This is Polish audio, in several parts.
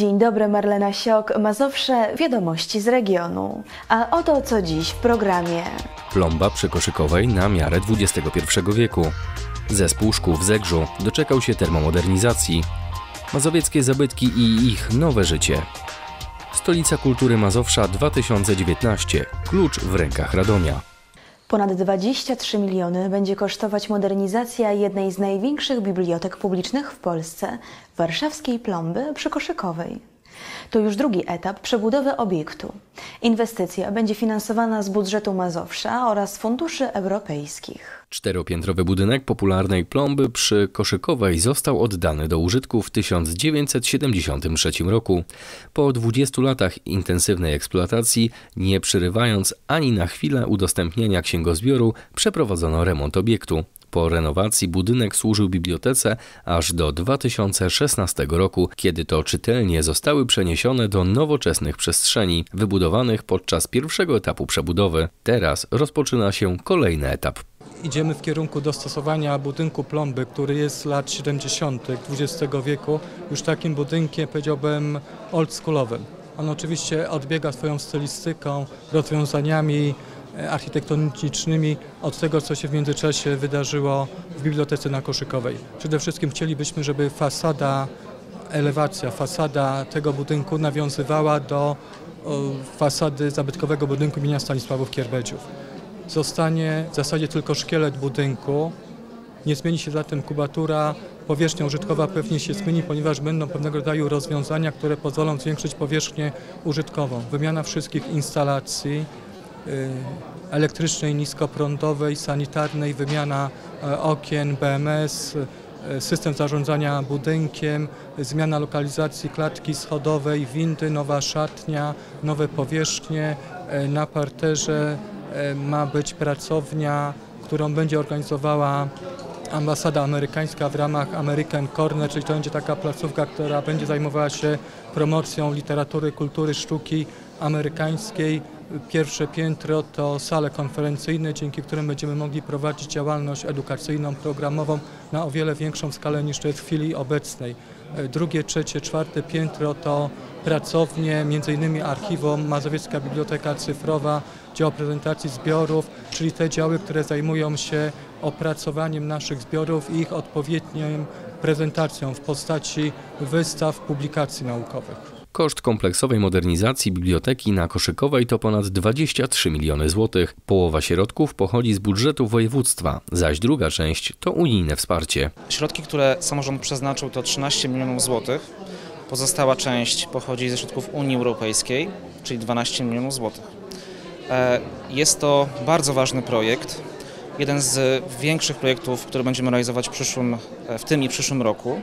Dzień dobry, Marlena Siok, Mazowsze, wiadomości z regionu. A oto co dziś w programie. Plomba przy Koszykowej na miarę XXI wieku. Zespół szkół w Zegrzu doczekał się termomodernizacji. Mazowieckie zabytki i ich nowe życie. Stolica Kultury Mazowsza 2019. Klucz w rękach Radomia. Ponad 23 miliony będzie kosztować modernizacja jednej z największych bibliotek publicznych w Polsce, warszawskiej Plomby przy Koszykowej. To już drugi etap przebudowy obiektu. Inwestycja będzie finansowana z budżetu Mazowsza oraz funduszy europejskich. Czteropiętrowy budynek popularnej Plomby przy Koszykowej został oddany do użytku w 1973 roku. Po 20 latach intensywnej eksploatacji, nie przerywając ani na chwilę udostępnienia księgozbioru, przeprowadzono remont obiektu. Po renowacji budynek służył bibliotece aż do 2016 roku, kiedy to czytelnie zostały przeniesione do nowoczesnych przestrzeni, wybudowanych podczas pierwszego etapu przebudowy. Teraz rozpoczyna się kolejny etap. Idziemy w kierunku dostosowania budynku Plomby, który jest z lat 70. XX wieku, już takim budynkiem, powiedziałbym, oldschoolowym. On oczywiście odbiega swoją stylistyką, rozwiązaniami architektonicznymi od tego, co się w międzyczasie wydarzyło w Bibliotece na Koszykowej. Przede wszystkim chcielibyśmy, żeby fasada tego budynku nawiązywała do fasady zabytkowego budynku imienia Stanisławów Kierbedziów. Zostanie w zasadzie tylko szkielet budynku, nie zmieni się zatem kubatura, powierzchnia użytkowa pewnie się zmieni, ponieważ będą pewnego rodzaju rozwiązania, które pozwolą zwiększyć powierzchnię użytkową. Wymiana wszystkich instalacji elektrycznej, niskoprądowej, sanitarnej, wymiana okien, BMS, system zarządzania budynkiem, zmiana lokalizacji klatki schodowej, windy, nowa szatnia, nowe powierzchnie. Na parterze ma być pracownia, którą będzie organizowała ambasada amerykańska w ramach American Corner, czyli to będzie taka placówka, która będzie zajmowała się promocją literatury, kultury, sztuki amerykańskiej. Pierwsze piętro to sale konferencyjne, dzięki którym będziemy mogli prowadzić działalność edukacyjną, programową na o wiele większą skalę niż to jest w chwili obecnej. Drugie, trzecie, czwarte piętro to pracownie, m.in. archiwum, Mazowiecka Biblioteka Cyfrowa, dział prezentacji zbiorów, czyli te działy, które zajmują się opracowaniem naszych zbiorów i ich odpowiednią prezentacją w postaci wystaw, publikacji naukowych. Koszt kompleksowej modernizacji biblioteki na Koszykowej to ponad 23 miliony złotych. Połowa środków pochodzi z budżetu województwa, zaś druga część to unijne wsparcie. Środki, które samorząd przeznaczył, to 13 milionów złotych. Pozostała część pochodzi ze środków Unii Europejskiej, czyli 12 milionów złotych. Jest to bardzo ważny projekt, jeden z większych projektów, które będziemy realizować w tym i przyszłym roku.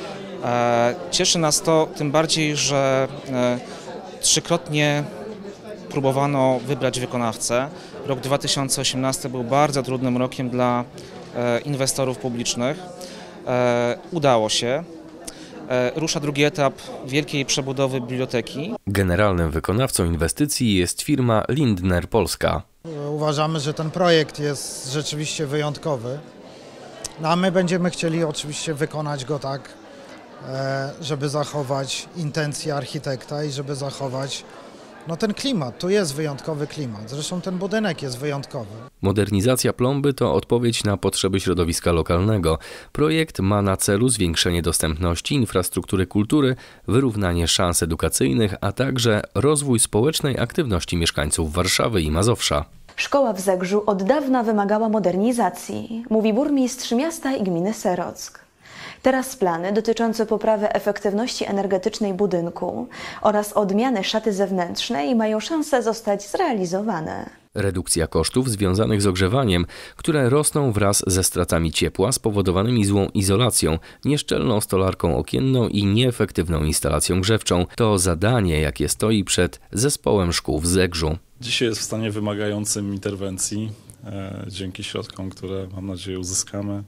Cieszy nas to tym bardziej, że trzykrotnie próbowano wybrać wykonawcę. Rok 2018 był bardzo trudnym rokiem dla inwestorów publicznych. Udało się. Rusza drugi etap wielkiej przebudowy biblioteki. Generalnym wykonawcą inwestycji jest firma Lindner Polska. Uważamy, że ten projekt jest rzeczywiście wyjątkowy. No a my będziemy chcieli oczywiście wykonać go tak, żeby zachować intencje architekta i żeby zachować ten klimat. Tu jest wyjątkowy klimat. Zresztą ten budynek jest wyjątkowy. Modernizacja Plomby to odpowiedź na potrzeby środowiska lokalnego. Projekt ma na celu zwiększenie dostępności infrastruktury kultury, wyrównanie szans edukacyjnych, a także rozwój społecznej aktywności mieszkańców Warszawy i Mazowsza. Szkoła w Zegrzu od dawna wymagała modernizacji, mówi burmistrz miasta i gminy Serock. Teraz plany dotyczące poprawy efektywności energetycznej budynku oraz odmiany szaty zewnętrznej mają szansę zostać zrealizowane. Redukcja kosztów związanych z ogrzewaniem, które rosną wraz ze stratami ciepła spowodowanymi złą izolacją, nieszczelną stolarką okienną i nieefektywną instalacją grzewczą, to zadanie, jakie stoi przed zespołem szkół w Zegrzu. Dzisiaj jest w stanie wymagającym interwencji, dzięki środkom, które mam nadzieję uzyskamy.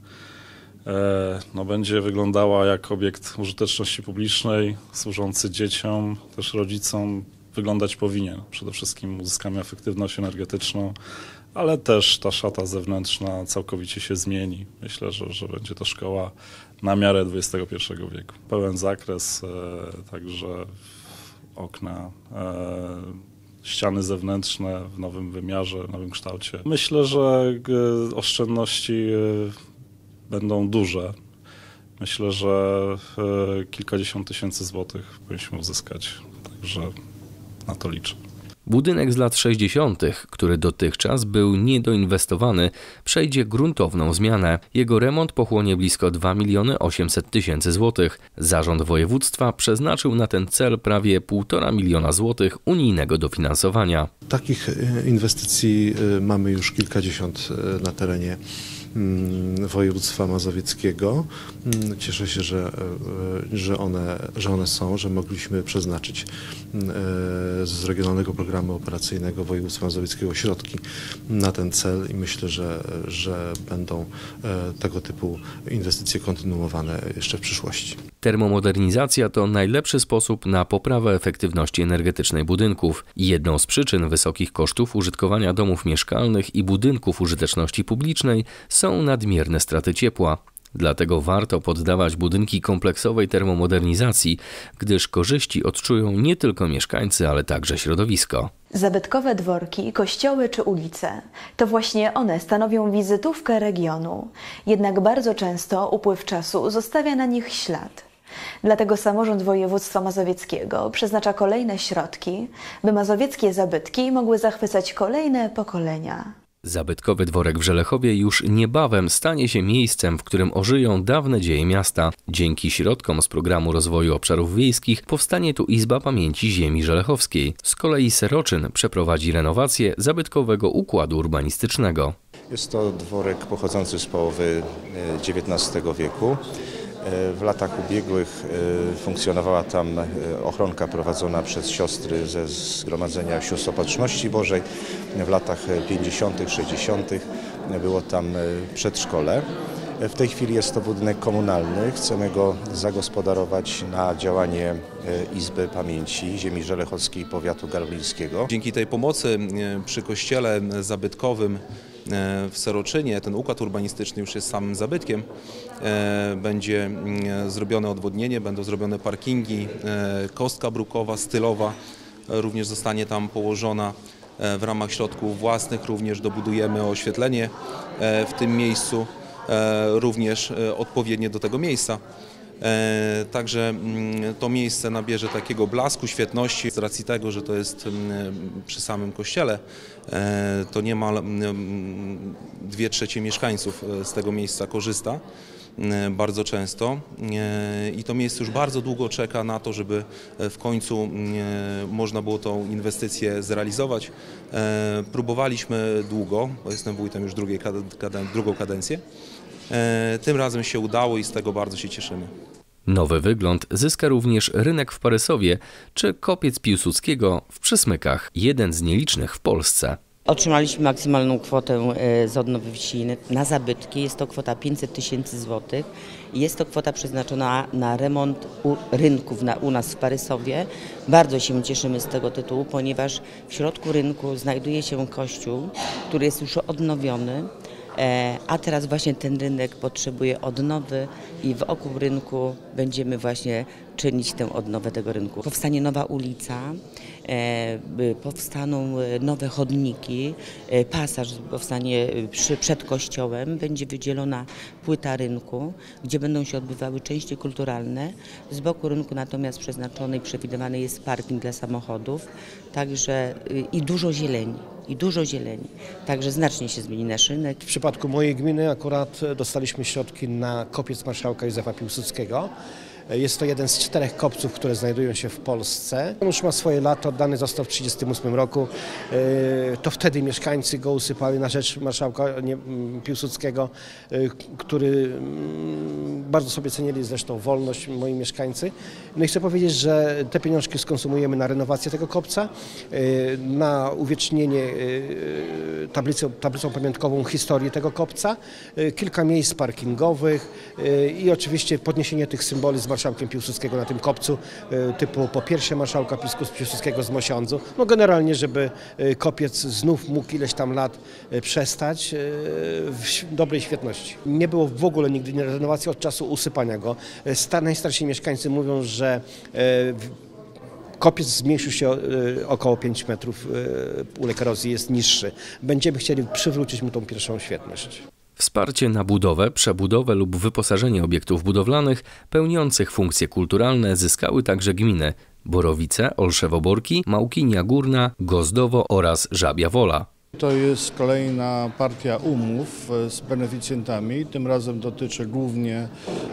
Będzie wyglądała jak obiekt użyteczności publicznej, służący dzieciom, też rodzicom, wyglądać powinien. Przede wszystkim uzyskamy efektywność energetyczną, ale też ta szata zewnętrzna całkowicie się zmieni. Myślę, że będzie to szkoła na miarę XXI wieku. Pełen zakres, także okna, ściany zewnętrzne w nowym wymiarze, w nowym kształcie. Myślę, że oszczędności będą duże. Myślę, że kilkadziesiąt tysięcy złotych powinniśmy uzyskać, także na to liczę. Budynek z lat 60., który dotychczas był niedoinwestowany, przejdzie gruntowną zmianę. Jego remont pochłonie blisko 2 800 000 złotych. Zarząd województwa przeznaczył na ten cel prawie 1,5 miliona złotych unijnego dofinansowania. Takich inwestycji mamy już kilkadziesiąt na terenie województwa mazowieckiego. Cieszę się, że one są, że mogliśmy przeznaczyć z Regionalnego Programu Operacyjnego Województwa Mazowieckiego środki na ten cel i myślę, że będą tego typu inwestycje kontynuowane jeszcze w przyszłości. Termomodernizacja to najlepszy sposób na poprawę efektywności energetycznej budynków. Jedną z przyczyn wysokich kosztów użytkowania domów mieszkalnych i budynków użyteczności publicznej są nadmierne straty ciepła. Dlatego warto poddawać budynki kompleksowej termomodernizacji, gdyż korzyści odczują nie tylko mieszkańcy, ale także środowisko. Zabytkowe dworki, kościoły czy ulice – to właśnie one stanowią wizytówkę regionu. Jednak bardzo często upływ czasu zostawia na nich ślad. Dlatego samorząd województwa mazowieckiego przeznacza kolejne środki, by mazowieckie zabytki mogły zachwycać kolejne pokolenia. Zabytkowy dworek w Żelechowie już niebawem stanie się miejscem, w którym ożyją dawne dzieje miasta. Dzięki środkom z Programu Rozwoju Obszarów Wiejskich powstanie tu Izba Pamięci Ziemi Żelechowskiej. Z kolei Seroczyn przeprowadzi renowację zabytkowego układu urbanistycznego. Jest to dworek pochodzący z połowy XIX wieku. W latach ubiegłych funkcjonowała tam ochronka prowadzona przez siostry ze Zgromadzenia Sióstr Opatrzności Bożej. W latach 50., 60. było tam przedszkole. W tej chwili jest to budynek komunalny. Chcemy go zagospodarować na działanie Izby Pamięci Ziemi Żelechowskiej i Powiatu garlińskiego. Dzięki tej pomocy przy kościele zabytkowym w Seroczynie, ten układ urbanistyczny już jest samym zabytkiem, będzie zrobione odwodnienie, będą zrobione parkingi, kostka brukowa, stylowa również zostanie tam położona. W ramach środków własnych również dobudujemy oświetlenie w tym miejscu, również odpowiednie do tego miejsca. Także to miejsce nabierze takiego blasku, świetności z racji tego, że to jest przy samym kościele. To niemal 2/3 mieszkańców z tego miejsca korzysta bardzo często i to miejsce już bardzo długo czeka na to, żeby w końcu można było tą inwestycję zrealizować. Próbowaliśmy długo, bo jestem wójtem już drugą kadencję. Tym razem się udało i z tego bardzo się cieszymy. Nowy wygląd zyska również rynek w Parysowie czy kopiec Piłsudskiego w Przysmykach, jeden z nielicznych w Polsce. Otrzymaliśmy maksymalną kwotę z odnowy wsi na zabytki. Jest to kwota 500 000 złotych. Jest to kwota przeznaczona na remont rynków u nas w Parysowie. Bardzo się cieszymy z tego tytułu, ponieważ w środku rynku znajduje się kościół, który jest już odnowiony. A teraz właśnie ten rynek potrzebuje odnowy i wokół rynku będziemy właśnie czynić tę odnowę tego rynku. Powstanie nowa ulica, powstaną nowe chodniki, pasaż powstanie przed kościołem, będzie wydzielona płyta rynku, gdzie będą się odbywały części kulturalne. Z boku rynku natomiast przeznaczony i przewidywany jest parking dla samochodów, także i dużo zieleni. Także znacznie się zmieni nasz rynek. W przypadku mojej gminy akurat dostaliśmy środki na kopiec marszałka Józefa Piłsudskiego. Jest to jeden z 4 kopców, które znajdują się w Polsce. On już ma swoje lata, oddany został w 1938 roku. To wtedy mieszkańcy go usypali na rzecz marszałka Piłsudskiego, który bardzo sobie cenili zresztą wolność moi mieszkańcy. No i chcę powiedzieć, że te pieniążki skonsumujemy na renowację tego kopca, na uwiecznienie tablicą pamiątkową historii tego kopca, kilka miejsc parkingowych i oczywiście podniesienie tych symboli z marszałkiem Piłsudskiego na tym kopcu typu popiersie marszałka Piłsudskiego z Mosiądzu. No generalnie, żeby kopiec znów mógł ileś tam lat przestać w dobrej świetności. Nie było w ogóle nigdy renowacji od czasu usypania go. Najstarsi mieszkańcy mówią, że kopiec zmniejszył się około 5 metrów, ulec erozji jest niższy. Będziemy chcieli przywrócić mu tą pierwszą świetność. Wsparcie na budowę, przebudowę lub wyposażenie obiektów budowlanych pełniących funkcje kulturalne zyskały także gminy Borowice, Olszewo-Borki, Małkinia Górna, Gozdowo oraz Żabia Wola. To jest kolejna partia umów z beneficjentami. Tym razem dotyczy głównie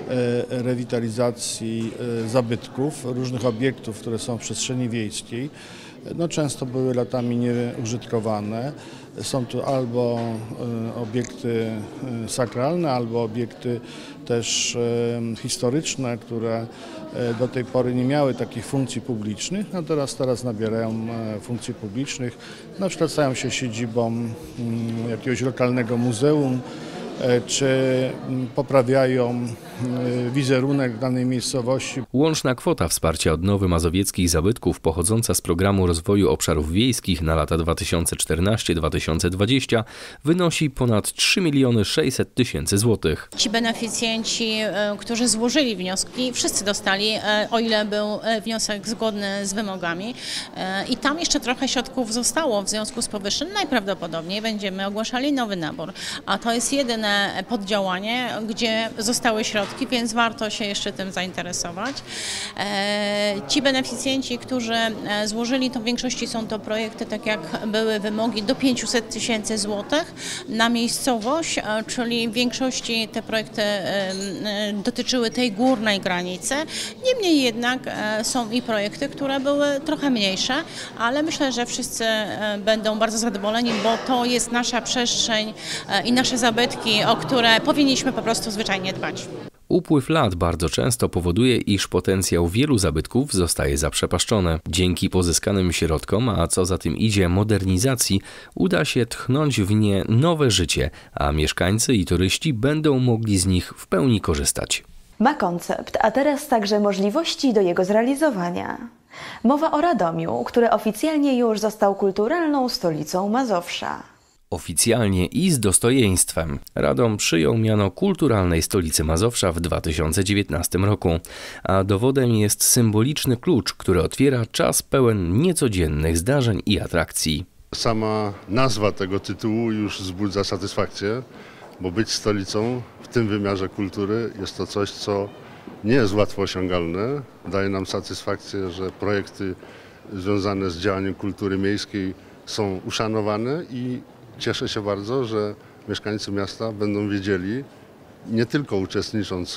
rewitalizacji zabytków, różnych obiektów, które są w przestrzeni wiejskiej. No, często były latami nieużytkowane. Są tu albo obiekty sakralne, albo obiekty też historyczne, które do tej pory nie miały takich funkcji publicznych, a teraz nabierają funkcji publicznych. Na przykład stają się siedzibą jakiegoś lokalnego muzeum, czy poprawiają wizerunek danej miejscowości. Łączna kwota wsparcia odnowy mazowieckich zabytków pochodząca z Programu Rozwoju Obszarów Wiejskich na lata 2014-2020 wynosi ponad 3 600 000 złotych. Ci beneficjenci, którzy złożyli wnioski, wszyscy dostali, o ile był wniosek zgodny z wymogami. I tam jeszcze trochę środków zostało w związku z powyższym. Najprawdopodobniej będziemy ogłaszali nowy nabór, a to jest jedyne poddziałanie, gdzie zostały środki, więc warto się jeszcze tym zainteresować. Ci beneficjenci, którzy złożyli, to w większości są to projekty, tak jak były wymogi, do 500 000 złotych na miejscowość, czyli w większości te projekty dotyczyły tej górnej granicy. Niemniej jednak są i projekty, które były trochę mniejsze, ale myślę, że wszyscy będą bardzo zadowoleni, bo to jest nasza przestrzeń i nasze zabytki, o które powinniśmy po prostu zwyczajnie dbać. Upływ lat bardzo często powoduje, iż potencjał wielu zabytków zostaje zaprzepaszczony. Dzięki pozyskanym środkom, a co za tym idzie modernizacji, uda się tchnąć w nie nowe życie, a mieszkańcy i turyści będą mogli z nich w pełni korzystać. Ma koncept, a teraz także możliwości do jego zrealizowania. Mowa o Radomiu, który oficjalnie już został kulturalną stolicą Mazowsza. Oficjalnie i z dostojeństwem. Radom przyjął miano kulturalnej stolicy Mazowsza w 2019 roku, a dowodem jest symboliczny klucz, który otwiera czas pełen niecodziennych zdarzeń i atrakcji. Sama nazwa tego tytułu już wzbudza satysfakcję, bo być stolicą w tym wymiarze kultury jest to coś, co nie jest łatwo osiągalne. Daje nam satysfakcję, że projekty związane z działaniem kultury miejskiej są uszanowane i cieszę się bardzo, że mieszkańcy miasta będą wiedzieli, nie tylko uczestnicząc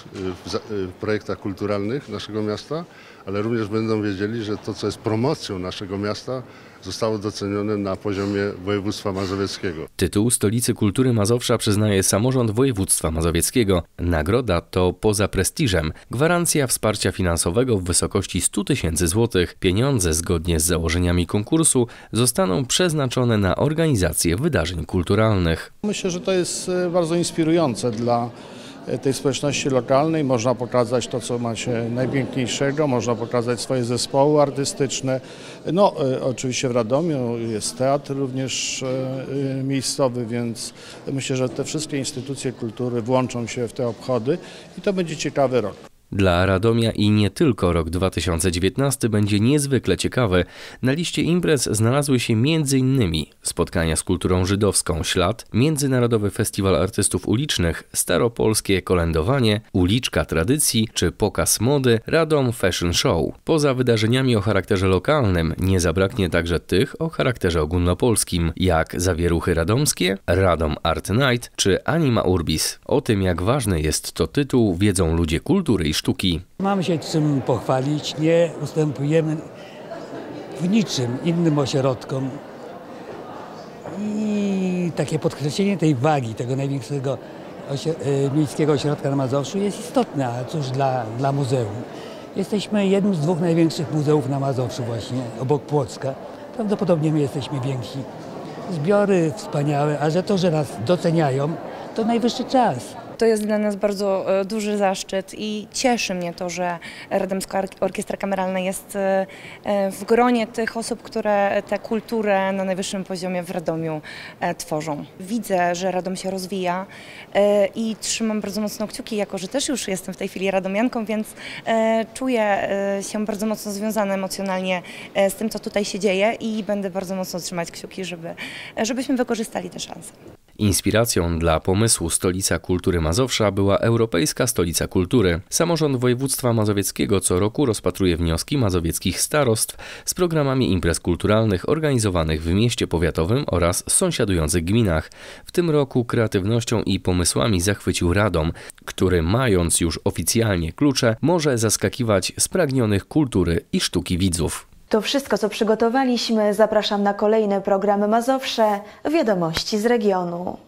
w projektach kulturalnych naszego miasta, ale również będą wiedzieli, że to, co jest promocją naszego miasta, zostało docenione na poziomie województwa mazowieckiego. Tytuł Stolicy Kultury Mazowsza przyznaje samorząd województwa mazowieckiego. Nagroda to poza prestiżem gwarancja wsparcia finansowego w wysokości 100 000 złotych. Pieniądze zgodnie z założeniami konkursu zostaną przeznaczone na organizację wydarzeń kulturalnych. Myślę, że to jest bardzo inspirujące dla tej społeczności lokalnej. Można pokazać to, co macie najpiękniejszego, można pokazać swoje zespoły artystyczne. No, oczywiście w Radomiu jest teatr również miejscowy, więc myślę, że te wszystkie instytucje kultury włączą się w te obchody i to będzie ciekawy rok. Dla Radomia i nie tylko rok 2019 będzie niezwykle ciekawy. Na liście imprez znalazły się m.in. spotkania z kulturą żydowską Ślad, Międzynarodowy Festiwal Artystów Ulicznych, Staropolskie Kolędowanie, Uliczka Tradycji czy pokaz mody Radom Fashion Show. Poza wydarzeniami o charakterze lokalnym nie zabraknie także tych o charakterze ogólnopolskim, jak Zawieruchy Radomskie, Radom Art Night czy Anima Urbis. O tym, jak ważny jest to tytuł, wiedzą ludzie kultury i sztuki. Mamy się czym pochwalić, nie ustępujemy w niczym innym ośrodkom i takie podkreślenie tej wagi, tego największego miejskiego ośrodka na Mazowszu jest istotne, a cóż dla muzeum. Jesteśmy jednym z 2 największych muzeów na Mazowszu właśnie, obok Płocka. Prawdopodobnie my jesteśmy więksi. Zbiory wspaniałe, a że nas doceniają, to najwyższy czas. To jest dla nas bardzo duży zaszczyt i cieszy mnie to, że Radomska Orkiestra Kameralna jest w gronie tych osób, które tę kulturę na najwyższym poziomie w Radomiu tworzą. Widzę, że Radom się rozwija i trzymam bardzo mocno kciuki, jako że też już jestem w tej chwili radomianką, więc czuję się bardzo mocno związana emocjonalnie z tym, co tutaj się dzieje i będę bardzo mocno trzymać kciuki, żebyśmy wykorzystali tę szansę. Inspiracją dla pomysłu Stolica Kultury Mazowsza była Europejska Stolica Kultury. Samorząd województwa mazowieckiego co roku rozpatruje wnioski mazowieckich starostw z programami imprez kulturalnych organizowanych w mieście powiatowym oraz sąsiadujących gminach. W tym roku kreatywnością i pomysłami zachwycił Radom, który mając już oficjalnie klucze, może zaskakiwać spragnionych kultury i sztuki widzów. To wszystko, co przygotowaliśmy. Zapraszam na kolejne programy Mazowsze, wiadomości z regionu.